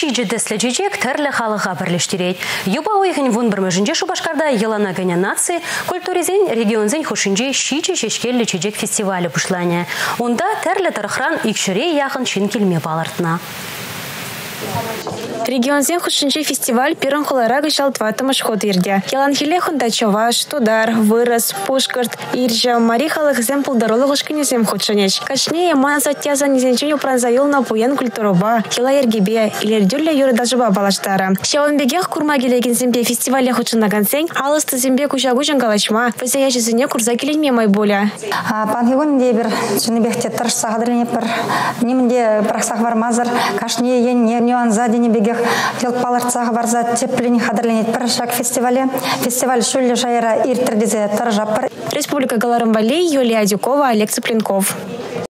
шиджи деслежечек тәрлі халыға бірлештірейд. Юба ойғын вон бірмежінде Шубашкарда елана гәне нации культуризен регионзен хушинже шиджи шешкелі чечек фестивалі пұшлане. Онда тәрлі тархран икшіре яғын чин келме балартына. Регионзен хушинче фестиваль пирон холара гышал тватымыш ход ирде. Яланхиле хунда Чаваш, Тудар, Вырос, Пушкарт, Иржа, Марихалых зем полдоролыгыш кенезем худшанеч. Качнее манасаттяза незенченю пранзайол на пуен культуроба, хила ергебе, илердюлля юры дажыба балаштара. Шаванбегех курма келеген зембе фестивале худшынаган сень, алысты зембе кучагужан галачма, вазаяжы зене курза келенме майболя. Панхигон дебір, чыныбехте тұрш сағадырыне пір, немінде прақсақ вармазыр, кашне ен нюанза дене бегех елпаларцағы барза теплені қадырленет бір шак фестивале. Фестиваль шүлі жайыра иртірдезе тұржапыр. Республика Галарымбали, Юлия Дюкова, Олег Цыпленков.